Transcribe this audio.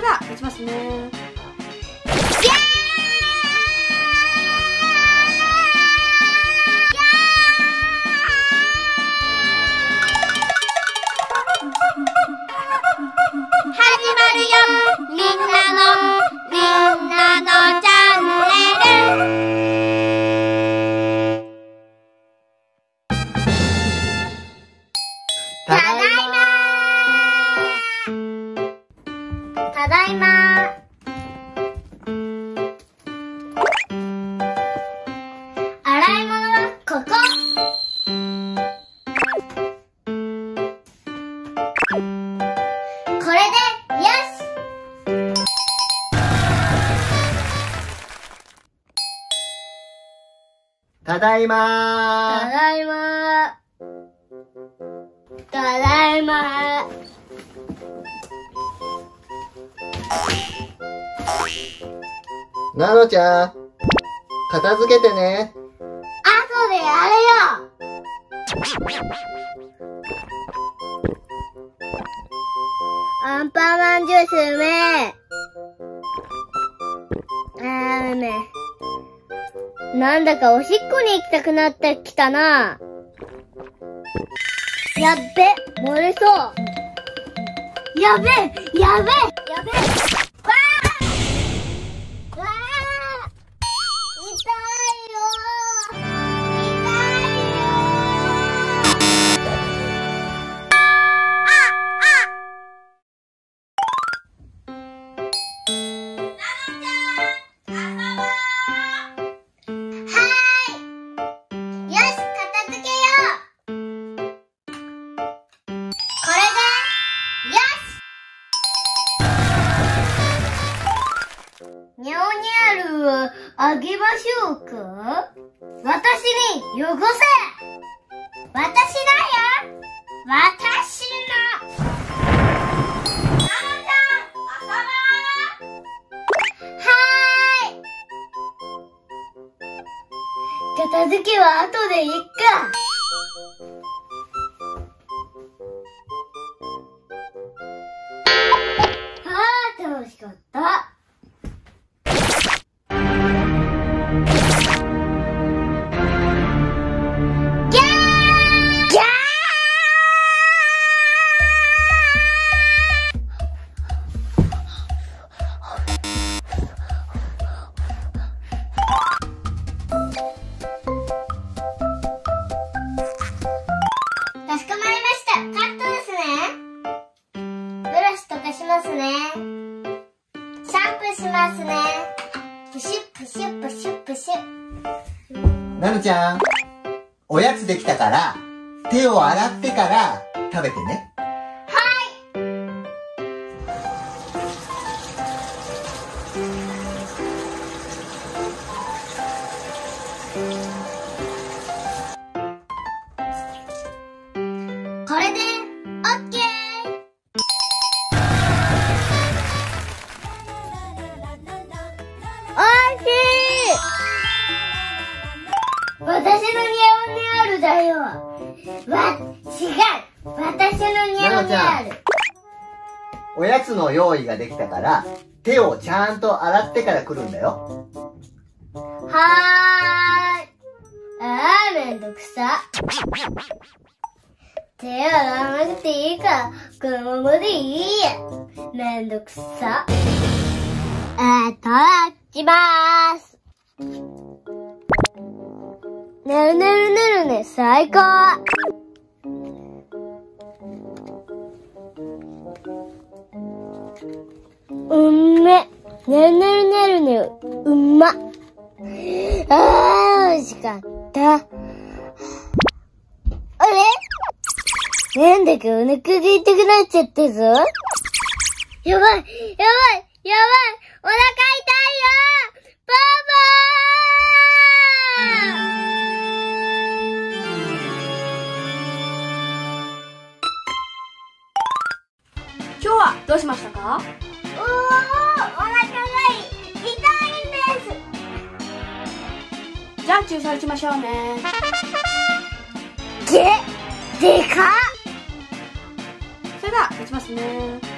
では打ちますね。 始まるよ、みんなのチャンネル。ただいま。ただいま。洗い物はここ。これでよし。 ただいまただいま。ただいま。 なのちゃん、片付けてね。 後でやるよ。アンパンマンジュースうめえ。うめえ。なんだかおしっこに行きたくなってきたな。やっべ、漏れそう。やべえ、やべえ、やべえ。わあ、わあ、痛いよ。痛いよ。よし、片付けよう。これでよし。にゃおにゃるをあげましょうか。私によこせ。私だよ。私の。なのちゃん、遊ぼう。はーい。片付けは後でいっか。はあ、楽しかった。ギャーギャかしこまりました。カットですね。ブラシとかしますね。シャンプーしますね。プシュップシュップシュップシュッ。 なのちゃん、おやつできたから、手を洗ってから食べてね。 これでオッケー。おいしい。私のニャオニャールだよ。違う。私のニャオニャール。 おやつの用意ができたから、手をちゃんと洗ってから来るんだよ。 はーい。めんどくさ。手洗わなくていいから、このままでいいや。めんどくさ。いただきまーす。ねるねるねるね、最高。うんめ。ねるねるねるねる、うんま。美味しかった。あれ？なんだかお腹が痛くなっちゃったぞ。やばい、やばい、やばい、お腹痛いよ。パ今日はどうしましたか？ お腹が痛いんです。 じゃあ注射打ちましょうね。 でかっ。 それでは打ちますね。